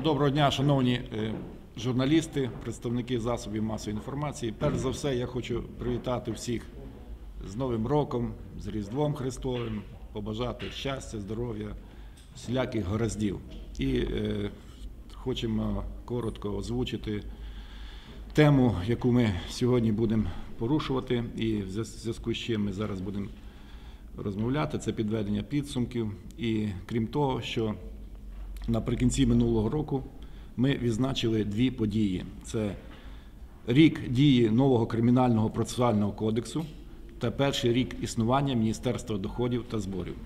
Доброго дня, шановні журналісти, представники засобів масової інформації. Перш за все, я хочу привітати всіх з Новим роком, з Різдвом Христовим, побажати щастя, здоров'я, всіляких гараздів. І хочемо коротко озвучити тему, яку ми сьогодні будемо порушувати, і в зв'язку з чим ми зараз будемо розмовляти, це підведення підсумків. І крім того, що наприкінці минулого року ми відзначили дві події. Це рік дії нового Кримінального процесуального кодексу та перший рік існування Міністерства доходів та зборів.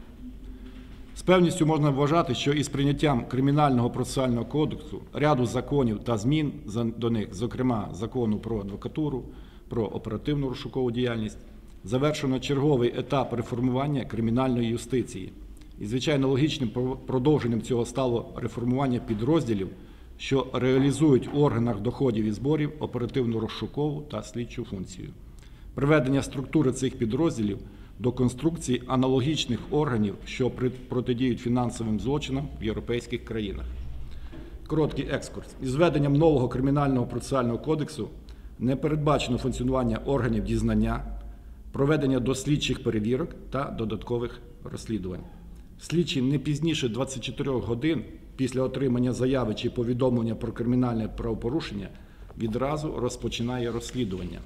З певністю можна вважати, що із прийняттям Кримінального процесуального кодексу ряду законів та змін до них, зокрема Закону про адвокатуру, про оперативну розшукову діяльність, завершено черговий етап реформування кримінальної юстиції. І, звичайно, логічним продовженням цього стало реформування підрозділів, що реалізують у органах доходів і зборів оперативну розшукову та слідчу функцію. Приведення структури цих підрозділів до конструкції аналогічних органів, що протидіють фінансовим злочинам в європейських країнах. Короткий екскурс. Із введенням нового Кримінального процесуального кодексу не передбачено функціонування органів дізнання, проведення дослідчих перевірок та додаткових розслідувань. Слідчий не пізніше 24 годин після отримання заяви чи повідомлення про кримінальне правопорушення відразу розпочинає розслідування.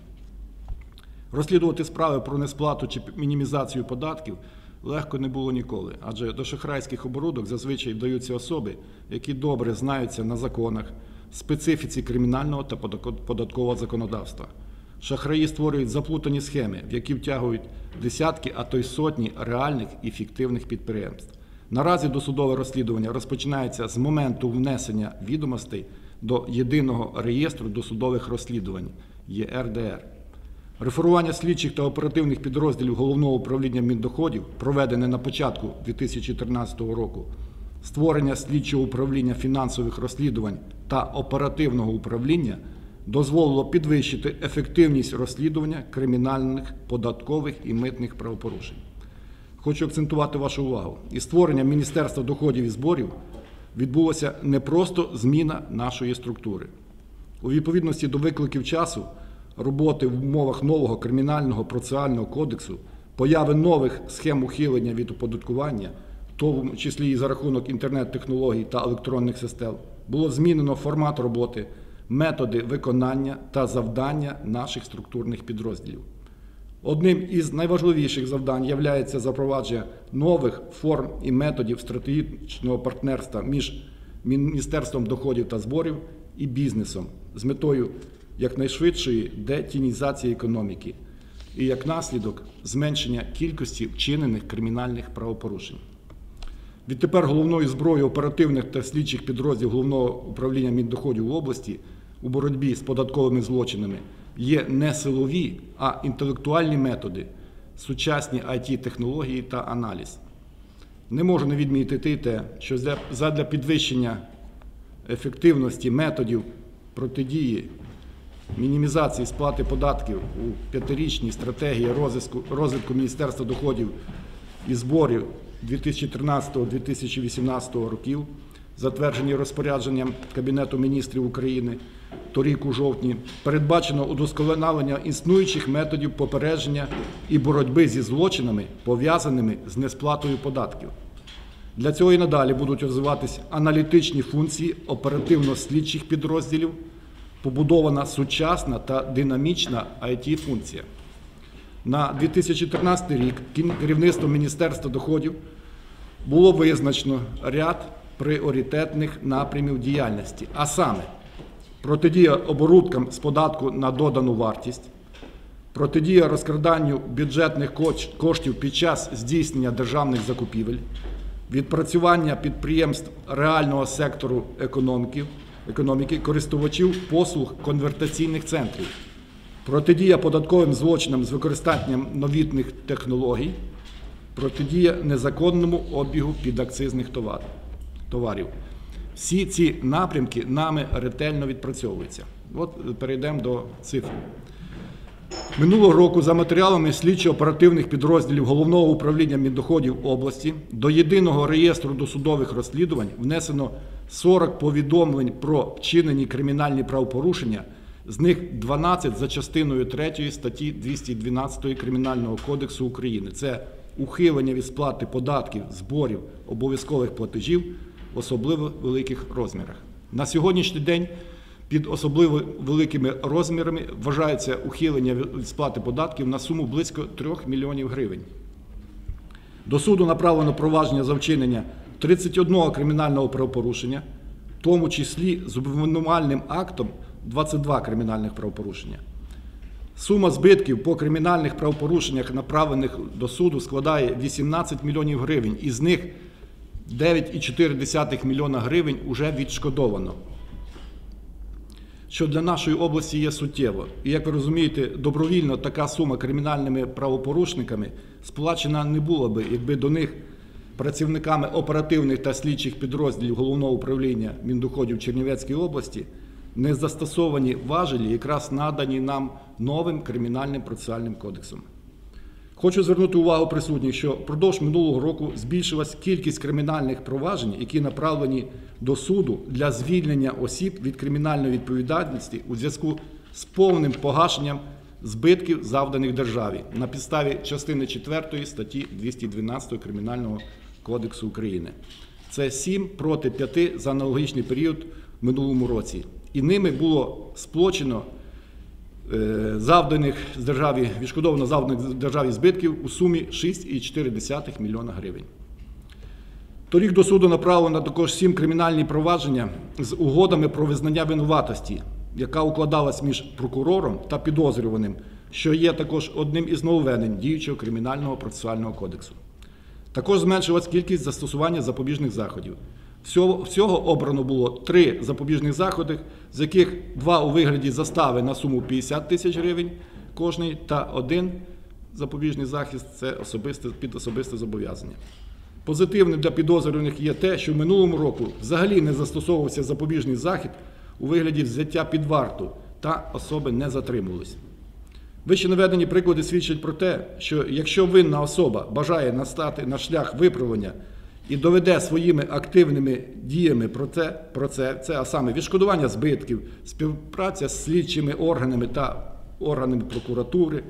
Розслідувати справи про несплату чи мінімізацію податків легко не було ніколи, адже до шахрайських оборудок зазвичай вдаються особи, які добре знаються на законах, специфіці кримінального та податкового законодавства. Шахраї створюють заплутані схеми, в які втягують десятки, а то й сотні реальних і фіктивних підприємств. Наразі досудове розслідування розпочинається з моменту внесення відомостей до Єдиного реєстру досудових розслідувань – ЄРДР. Реформування слідчих та оперативних підрозділів Головного управління Міндоходів, проведене на початку 2013 року, створення слідчого управління фінансових розслідувань та оперативного управління дозволило підвищити ефективність розслідування кримінальних, податкових і митних правопорушень. Хочу акцентувати вашу увагу. Із створенням Міністерства доходів і зборів відбулася не просто зміна нашої структури. У відповідності до викликів часу, роботи в умовах нового Кримінального процесуального кодексу, появи нових схем ухилення від оподаткування, в тому числі і за рахунок інтернет-технологій та електронних систем, було змінено формат роботи, методи виконання та завдання наших структурних підрозділів. Одним із найважливіших завдань є запровадження нових форм і методів стратегічного партнерства між Міністерством доходів та зборів і бізнесом з метою якнайшвидшої детінізації економіки і, як наслідок, зменшення кількості вчинених кримінальних правопорушень. Відтепер головною зброєю оперативних та слідчих підрозділів Головного управління Міндоходів в області у боротьбі з податковими злочинами є не силові, а інтелектуальні методи, сучасні IT-технології та аналіз. Не можу не відмітити те, що задля підвищення ефективності методів протидії мінімізації сплати податків у 5-річній стратегії розвитку Міністерства доходів і зборів 2013-2018 років, затверджені розпорядженням Кабінету міністрів України торік у жовтні, передбачено удосконалення існуючих методів попередження і боротьби зі злочинами, пов'язаними з несплатою податків. Для цього і надалі будуть розвиватися аналітичні функції оперативно-слідчих підрозділів, побудована сучасна та динамічна IT-функція. На 2013 рік керівництвом Міністерства доходів було визначено ряд пріоритетних напрямів діяльності, а саме протидія оборудкам з податку на додану вартість, протидія розкраданню бюджетних коштів під час здійснення державних закупівель, відпрацювання підприємств реального сектору економіки, користувачів послуг конвертаційних центрів, протидія податковим злочинам з використанням новітних технологій, протидія незаконному обігу підакцизних товарів. Всі ці напрямки нами ретельно відпрацьовуються. От перейдемо до цифр. Минулого року за матеріалами слідчо-оперативних підрозділів Головного управління Міндоходів області до єдиного реєстру досудових розслідувань внесено 40 повідомлень про вчинені кримінальні правопорушення, з них 12 за частиною 3 статті 212 Кримінального кодексу України. Це ухилення від сплати податків, зборів, обов'язкових платежів в особливо великих розмірах. На сьогоднішній день під особливо великими розмірами вважається ухилення від сплати податків на суму близько 3 мільйонів гривень. До суду направлено провадження за вчинення 31 кримінального правопорушення, в тому числі з обвинувальним актом 22 кримінальних правопорушення. Сума збитків по кримінальних правопорушеннях, направлених до суду, складає 18 мільйонів гривень, із них 9,4 мільйона гривень вже відшкодовано, що для нашої області є суттєво. І, як ви розумієте, добровільно така сума кримінальними правопорушниками сплачена не була би, якби до них працівниками оперативних та слідчих підрозділів Головного управління Міндоходів Чернівецької області не застосовані важелі, якраз надані нам новим Кримінальним процесуальним кодексом. Хочу звернути увагу присутніх, що впродовж минулого року збільшилась кількість кримінальних проваджень, які направлені до суду для звільнення осіб від кримінальної відповідальності у зв'язку з повним погашенням збитків, завданих державі, на підставі частини 4 статті 212 Кримінального кодексу України. Це 7 проти 5 за аналогічний період в минулому році. І ними було сплачено відшкодовано завданих державі збитків у сумі 6,4 мільйона гривень. Торік до суду направлено також 7 кримінальні провадження з угодами про визнання винуватості, яка укладалась між прокурором та підозрюваним, що є також одним із нововведень діючого Кримінального процесуального кодексу. Також зменшилась кількість застосування запобіжних заходів. Всього обрано було 3 запобіжних заходи, з яких 2 у вигляді застави на суму 50 тисяч гривень кожний, та 1 запобіжний захист – це під особисте зобов'язання. Позитивним для підозрюваних є те, що в минулому року взагалі не застосовувався запобіжний захід у вигляді взяття під варту, та особи не затримувались. Вище наведені приклади свідчать про те, що якщо винна особа бажає настати на шлях виправлення і доведе своїми активними діями про це, а саме відшкодування збитків, співпраця з слідчими органами та органами прокуратури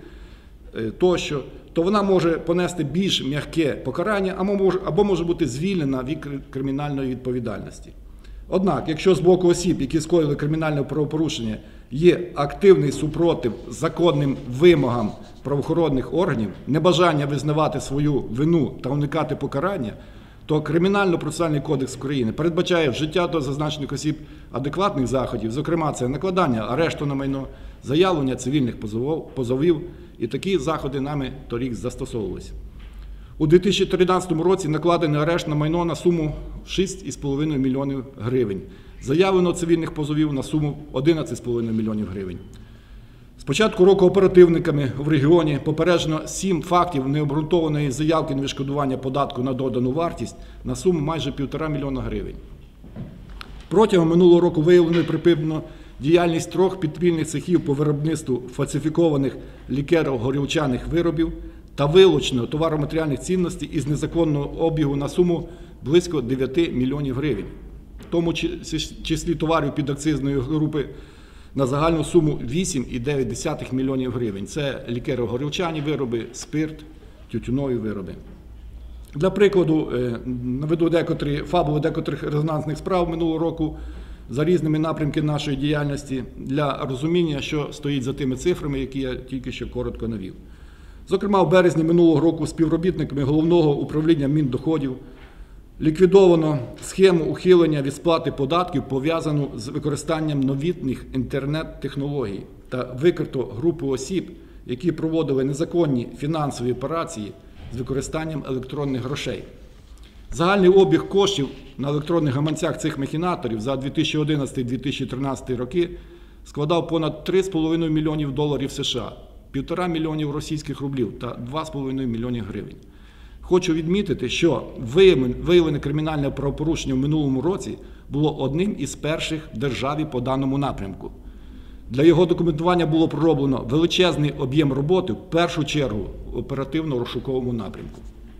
тощо, то вона може понести більш м'яке покарання або може бути звільнена від кримінальної відповідальності. Однак, якщо з боку осіб, які скоїли кримінальне правопорушення, є активний супротив законним вимогам правоохоронних органів, небажання визнавати свою вину та уникати покарання, то Кримінально-процесуальний кодекс України передбачає вжиття до зазначених осіб адекватних заходів, зокрема це накладання арешту на майно, заявлення цивільних позовів, і такі заходи нами торік застосовувалися. У 2013 році накладений арешт на майно на суму 6,5 мільйонів гривень. Заявлено цивільних позовів на суму 11,5 мільйонів гривень. З початку року оперативниками в регіоні попереджено 7 фактів необґрунтованої заявки на відшкодування податку на додану вартість на суму майже 1,5 мільйона гривень. Протягом минулого року виявлено і припинено діяльність 3 підпільних цехів по виробництву фальсифікованих лікеро-горілчаних виробів та вилучено товаро-матеріальних цінностей із незаконного обігу на суму близько 9 мільйонів гривень, в тому числі товарів підакцизної групи на загальну суму 8,9 мільйонів гривень. Це лікеро-горілчані вироби, спирт, тютюнові вироби. Для прикладу, наведу фабули декотрих резонансних справ минулого року за різними напрямками нашої діяльності для розуміння, що стоїть за тими цифрами, які я тільки що коротко навів. Зокрема, в березні минулого року співробітниками Головного управління Міндоходів ліквідовано схему ухилення від сплати податків, пов'язану з використанням новітніх інтернет-технологій, та викрито групу осіб, які проводили незаконні фінансові операції з використанням електронних грошей. Загальний обіг коштів на електронних гаманцях цих махінаторів за 2011-2013 роки складав понад 3,5 мільйонів доларів США, 1,5 мільйонів російських рублів та 2,5 мільйонів гривень. Хочу відмітити, що виявлене кримінальне правопорушення в минулому році було одним із перших в державі по даному напрямку. Для його документування було пророблено величезний об'єм роботи, в першу чергу в оперативно-розшуковому напрямку.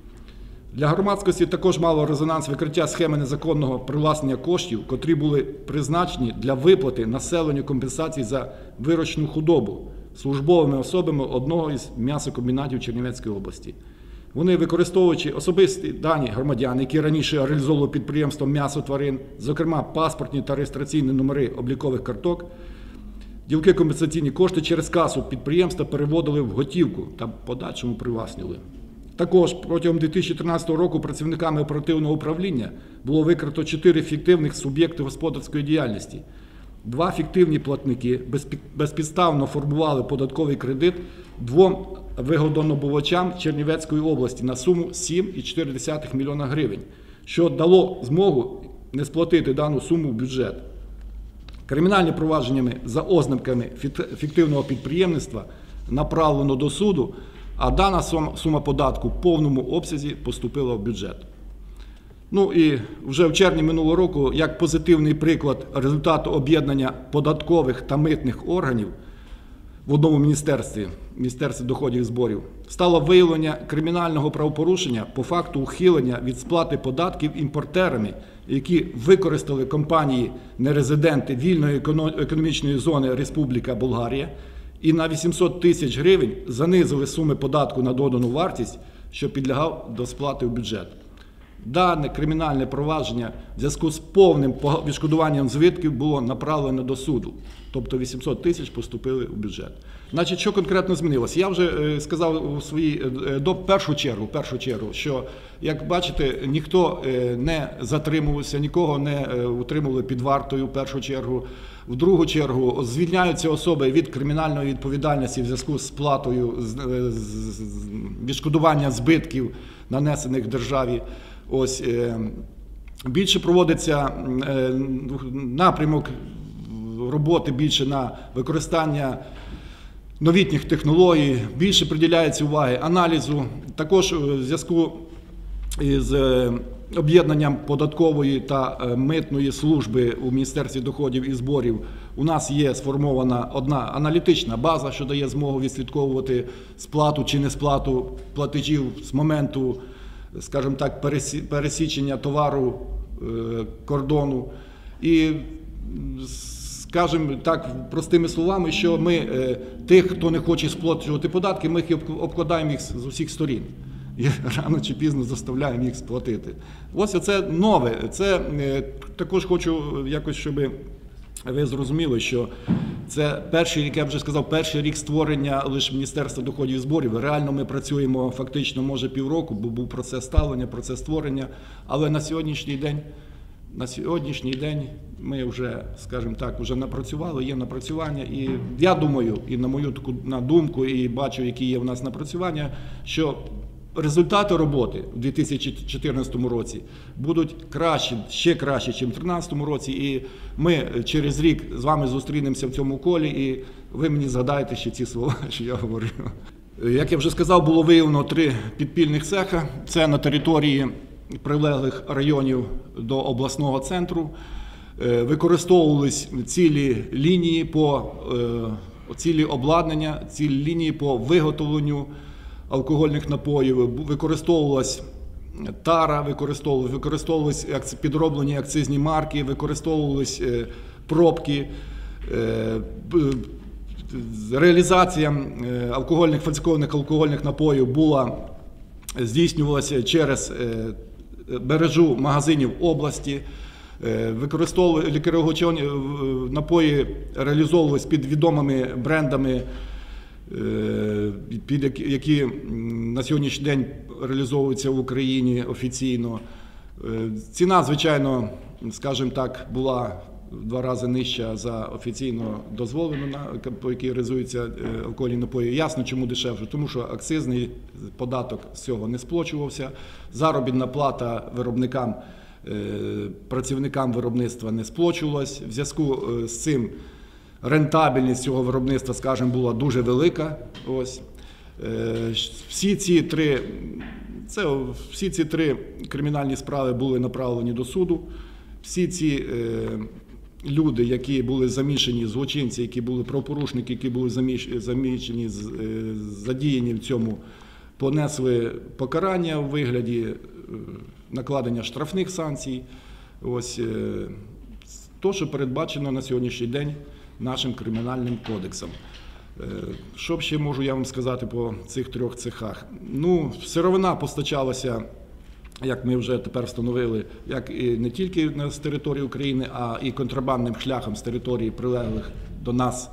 Для громадськості також мало резонанс викриття схеми незаконного привласнення коштів, котрі були призначені для виплати населенню компенсацій за виручну худобу службовими особами одного із м'ясокомбінатів Чернівецької області. Вони, використовуючи особисті дані громадян, які раніше реалізовували підприємство м'ясо тварин, зокрема паспортні та реєстраційні номери облікових карток, ділки компенсаційні кошти через касу підприємства переводили в готівку та подальшому привласнювали. Також протягом 2013 року працівниками оперативного управління було викрито 4 фіктивних суб'єкти господарської діяльності. 2 фіктивні платники безпідставно формували податковий кредит 2 вигодонабувачам Чернівецької області на суму 7,4 мільйона гривень, що дало змогу не сплатити дану суму в бюджет. Кримінальні провадженнями за ознаками фіктивного підприємництва направлено до суду, а дана сума податку в повному обсязі поступила в бюджет. Ну і вже в червні минулого року, як позитивний приклад результату об'єднання податкових та митних органів в одному міністерстві, Міністерстві доходів і зборів, стало виявлення кримінального правопорушення по факту ухилення від сплати податків імпортерами, які використали компанії-нерезиденти вільної економічної зони Республіка Болгарія і на 800 тисяч гривень занизили суми податку на додану вартість, що підлягав до сплати в бюджет. Дане кримінальне провадження в зв'язку з повним відшкодуванням збитків було направлено до суду. Тобто 800 тисяч поступили в бюджет. Значить, що конкретно змінилося? Я вже сказав у своїй першу чергу, що, як бачите, ніхто не затримувався, нікого не утримували під вартою в першу чергу. В другу чергу звільняються особи від кримінальної відповідальності в зв'язку з сплатою відшкодування збитків, нанесених державі. Ось, більше проводиться напрямок роботи більше на використання новітніх технологій, більше приділяється уваги аналізу. Також в зв'язку з об'єднанням податкової та митної служби у Міністерстві доходів і зборів у нас є сформована одна аналітична база, що дає змогу відслідковувати сплату чи несплату платежів з моменту, скажімо так, пересічення товару кордону. І, скажімо так, простими словами, що ми тих, хто не хоче сплачувати податки, ми їх обкладаємо їх з усіх сторін. І рано чи пізно заставляємо їх сплатити. Ось це нове. Це також хочу якось, щоб ви зрозуміли, що це перший рік, я вже сказав, перший рік створення лише Міністерства доходів і зборів. Реально ми працюємо фактично, може, півроку, бо був процес ставлення, процес створення. Але на сьогоднішній день ми вже, скажімо так, вже напрацювали, є напрацювання. І я думаю, і на мою таку думку, і бачу, які є в нас напрацювання, що результати роботи у 2014 році будуть кращі, ще краще, ніж у 2013 році. І ми через рік з вами зустрінемося в цьому колі, і ви мені згадаєте ще ці слова, що я говорив. Як я вже сказав, було виявлено 3 підпільних цеха. Це на території прилеглих районів до обласного центру. Використовувались цілі лінії цілі обладнання, цілі лінії по виготовленню алкогольних напоїв, використовувалась тара, використовувались підроблені акцизні марки, використовувались пробки. Реалізація фальсифікованих алкогольних напоїв здійснювалася через мережу магазинів області. Лікарські напої реалізовувались під відомими брендами, які на сьогоднішній день реалізовуються в Україні офіційно. Ціна, звичайно, скажімо так, була в 2 рази нижча за офіційно дозволену, по якій реалізуються алкогольні напої. Ясно, чому дешевше, тому що акцизний податок з цього не сплачувався, заробітна плата виробникам, працівникам виробництва не сплачувалась. В зв'язку з цим рентабельність цього виробництва, скажімо, була дуже велика. Ось. Всі ці 3 кримінальні справи були направлені до суду. Всі ці люди, які були замішані, злочинці, які були правопорушники, які були замішані, задіяні в цьому, понесли покарання у вигляді накладення штрафних санкцій. Ось то, що передбачено на сьогоднішній день нашим кримінальним кодексом. Що ще можу я вам сказати по цих трьох цехах? Ну, сировина постачалася, як ми вже тепер встановили, як і не тільки з території України, а і контрабандним шляхом з території прилеглих до нас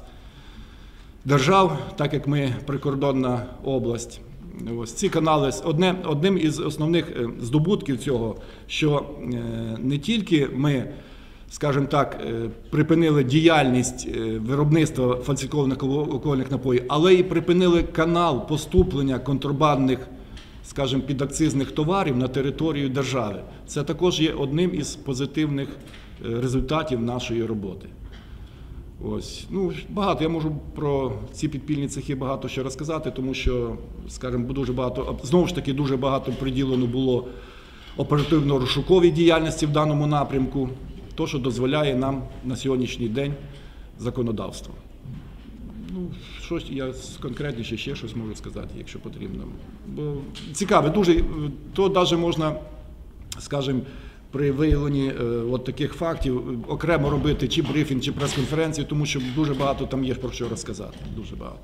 держав, так як ми прикордонна область. Ось ці канали, одним із основних здобутків цього, що не тільки ми, скажімо так, припинили діяльність виробництва фальсифікованих алкогольних напоїв, але і припинили канал поступлення контрабандних, скажімо, підакцизних товарів на територію держави. Це також є одним із позитивних результатів нашої роботи. Ось. Ну, багато, я можу про ці підпільні цехи багато що розказати, тому що, скажімо, дуже багато, знову ж таки, дуже багато приділено було оперативно-розшуковій діяльності в даному напрямку, то, що дозволяє нам на сьогоднішній день законодавство. Ну, щось я конкретніше ще щось можу сказати, якщо потрібно. Бо цікаве, дуже, то навіть можна, скажімо, при виявленні от таких фактів окремо робити чи брифінг, чи прес-конференцію, тому що дуже багато там є про що розказати, дуже багато.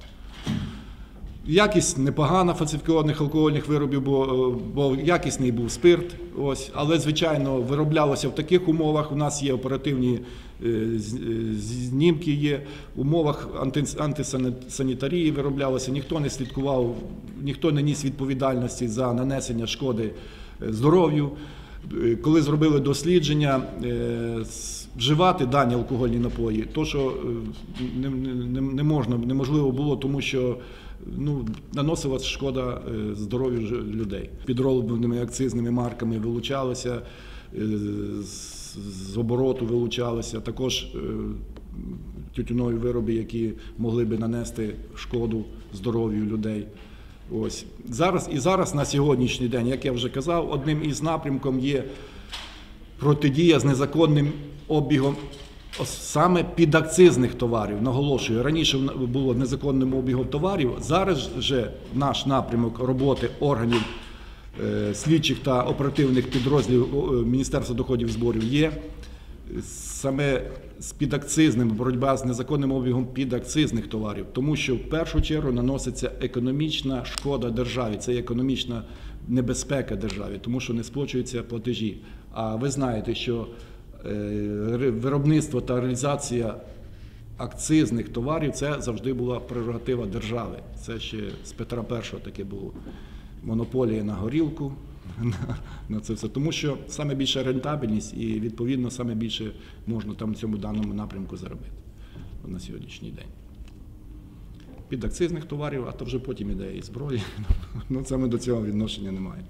Якість непогана фальсифікованих алкогольних виробів, бо якісний був спирт, ось, але, звичайно, вироблялося в таких умовах, у нас є оперативні знімки, є, в умовах антисанітарії вироблялося, ніхто не слідкував, ніхто не ніс відповідальності за нанесення шкоди здоров'ю. Коли зробили дослідження, вживати дані алкогольні напої, то, що неможливо було, тому що наносилась шкода здоров'ю людей. Підробленими акцизними марками вилучалося, з обороту вилучалося, також тютюнові вироби, які могли би нанести шкоду здоров'ю людей. Ось. Зараз на сьогоднішній день, як я вже казав, одним із напрямків є протидія з незаконним обігом саме підакцизних товарів. Наголошую, раніше було незаконним обігом товарів, зараз же наш напрямок роботи органів слідчих та оперативних підрозділів Міністерства доходів і зборів є саме з підакцизним, боротьба з незаконним обігом підакцизних товарів, тому що в першу чергу наноситься економічна шкода державі, це економічна небезпека державі, тому що не сплачуються платежі. А ви знаєте, що виробництво та реалізація акцизних товарів – це завжди була прерогатива держави. Це ще з Петра І таке було. Монополія на горілку, на це все. Тому що саме більша рентабельність і, відповідно, саме більше можна там в цьому даному напрямку заробити на сьогоднішній день. Підакцизних товарів, а то вже потім іде і зброї. Ну, це ми до цього відношення не маємо.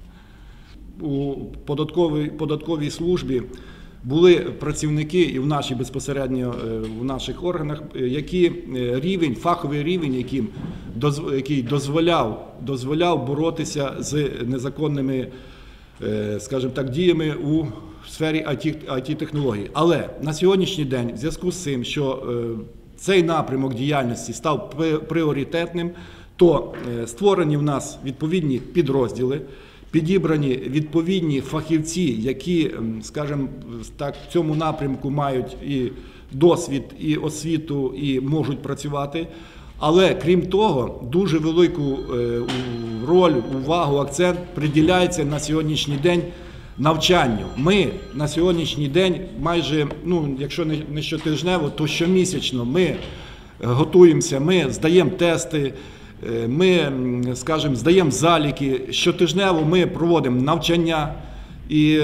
У податковій службі були працівники і в нашій безпосередньо в наших органах, фаховий рівень, який дозволяв боротися з незаконними, скажімо так, діями у сфері IT-технологій. Але на сьогоднішній день, в зв'язку з цим, що цей напрямок діяльності став пріоритетним, то створені в нас відповідні підрозділи, підібрані відповідні фахівці, які, скажімо так, в цьому напрямку мають і досвід, і освіту, і можуть працювати. Але, крім того, дуже велику роль, увагу, акцент приділяється на сьогоднішній день навчанню. Ми на сьогоднішній день майже, якщо не щотижнево, то щомісячно ми готуємося, ми здаємо тести, ми, скажімо, здаємо заліки, щотижнево ми проводимо навчання, і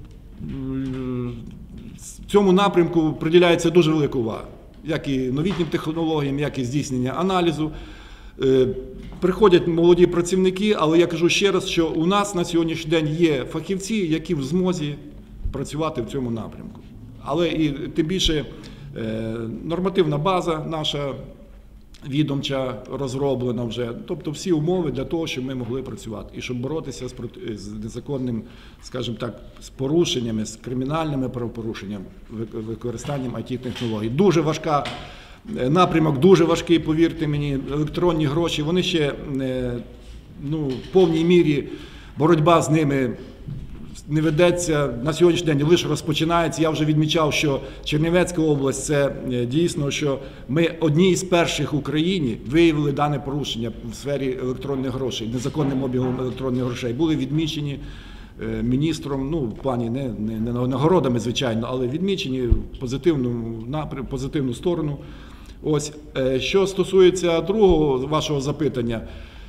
в цьому напрямку приділяється дуже велика увага, як і новітнім технологіям, як і здійснення аналізу. Приходять молоді працівники, але я кажу ще раз, що у нас на сьогоднішній день є фахівці, які в змозі працювати в цьому напрямку. Але і тим більше нормативна база наша відомча розроблена вже. Тобто всі умови для того, щоб ми могли працювати. І щоб боротися з незаконним, скажімо так, з порушеннями, з кримінальними правопорушеннями, використанням IT-технологій. Дуже важка, напрямок дуже важкий, повірте мені, електронні гроші, вони ще в повній мірі боротьба з ними не ведеться на сьогоднішній день, лише розпочинається. Я вже відмічав, що Чернівецька область – це дійсно, що ми одні із перших в Україні виявили дане порушення в сфері електронних грошей, незаконним обігом електронних грошей. Були відмічені міністром, в плані не нагородами, звичайно, але відмічені в позитивну сторону. Ось, що стосується другого вашого запитання,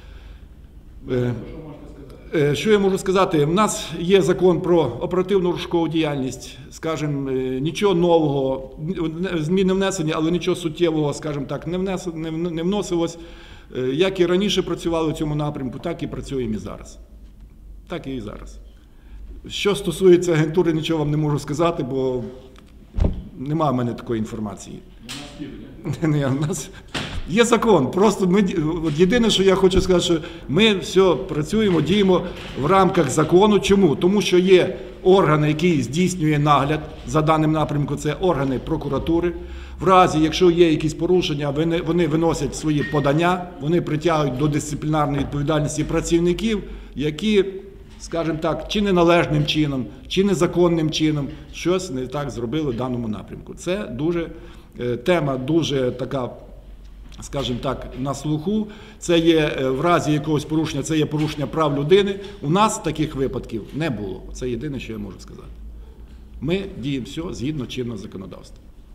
що я можу сказати? У нас є закон про оперативну розшукову діяльність, скажімо, нічого нового, зміни внесені, але нічого суттєвого, скажімо так, не вносилось. Як і раніше працювали в цьому напрямку, так і працюємо і зараз. Так і зараз. Що стосується агентури, нічого вам не можу сказати, бо немає в мене такої інформації. У нас є закон. Просто єдине, що я хочу сказати, що ми все працюємо, діємо в рамках закону. Чому? Тому що є органи, які здійснює нагляд за даним напрямком, це органи прокуратури. В разі, якщо є якісь порушення, вони виносять свої подання, вони притягують до дисциплінарної відповідальності працівників, які, скажімо так, чи неналежним чином, чи незаконним чином щось не так зробили в даному напрямку. Це тема дуже така, скажімо так, на слуху. Це є в разі якогось порушення, це є порушення прав людини. У нас таких випадків не було. Це єдине, що я можу сказати. Ми діємо все згідно чинного законодавства.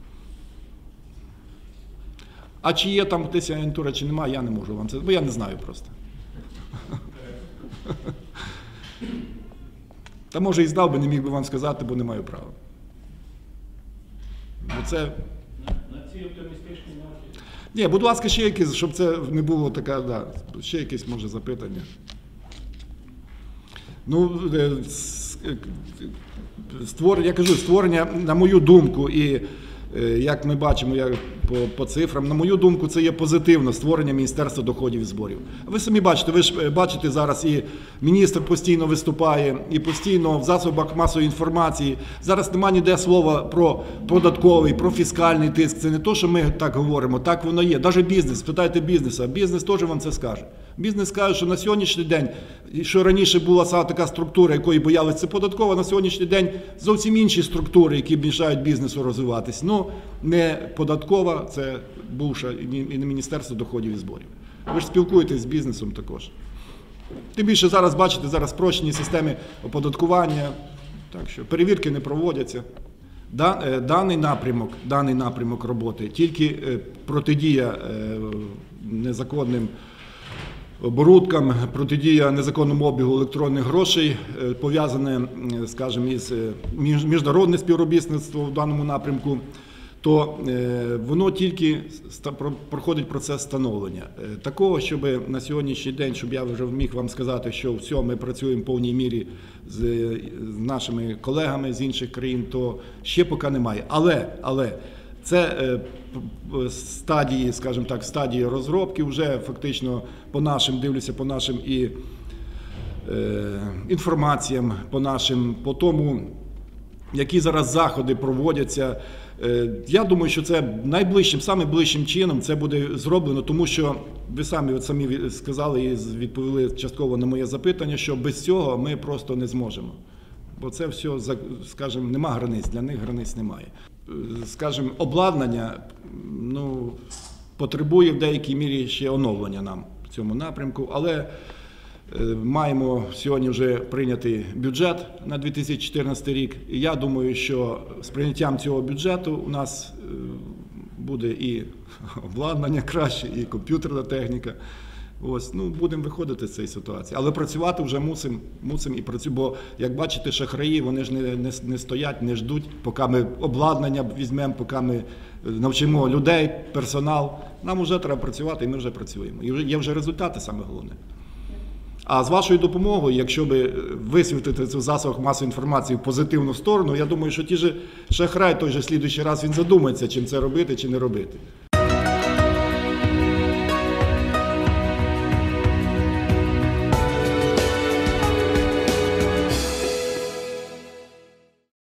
А чи є там десь агентура, чи немає, я не можу вам це, бо я не знаю просто. Та може і знав би, не міг би вам сказати, бо не маю права. Бо це... На цій оптимістичній ноті. Ні, будь ласка, ще якесь, щоб це не було таке, ще якесь, може, запитання. Я кажу, створення, на мою думку, і як ми бачимо по цифрам, на мою думку, це є позитивно створення Міністерства доходів і зборів. Ви самі бачите, ви ж бачите зараз, і міністр постійно виступає, і постійно в засобах масової інформації. Зараз немає ніде слова про податковий, про фіскальний тиск. Це не то, що ми так говоримо, так воно є. Навіть бізнес, спитайте бізнеса, бізнес теж вам це скаже. Бізнес каже, що на сьогоднішній день, що раніше була саме така структура, якої боялися, це податкова, на сьогоднішній день зовсім інші структури, які мішають бізнесу розвиватись. Не податкова, це бувша і не Міністерство доходів і зборів. Ви ж спілкуєтесь з бізнесом також. Тим більше зараз, бачите, зараз спрощені системи оподаткування, так що перевірки не проводяться. Даний напрямок роботи, тільки протидія незаконним оборудкам, протидія незаконному обігу електронних грошей, пов'язане, скажімо, із міжнародне співробітництво в даному напрямку, то воно тільки проходить процес становлення. Такого, щоб на сьогоднішній день, щоб я вже міг вам сказати, що все, ми працюємо в повній мірі з нашими колегами з інших країн, то ще поки немає. Але це стадії, скажімо так, стадії розробки вже фактично дивлюся по нашим і інформаціям, по тому, які зараз заходи проводяться. Я думаю, що це саме ближчим чином це буде зроблено, тому що ви самі сказали і відповіли частково на моє запитання, що без цього ми просто не зможемо. Бо це все, скажімо, нема границь, для них границь немає. Скажімо, обладнання потребує в деякій мірі ще оновлення нам в цьому напрямку, але маємо сьогодні вже прийнятий бюджет на 2014 рік. І я думаю, що з прийняттям цього бюджету у нас буде і обладнання краще, і комп'ютерна техніка. Будемо виходити з цієї ситуації. Але працювати вже мусимо і працюємо, бо, як бачите, шахраї, вони ж не стоять, не ждуть, поки ми обладнання візьмемо, поки ми навчимо людей, персонал. Нам вже треба працювати, і ми вже працюємо. І є вже результати, саме головне. А з вашою допомогою, якщо ви висвітлите це в засобах масової інформації в позитивну сторону, я думаю, що ті ж шахрай той же слідуючий раз він задумається, чим це робити чи не робити.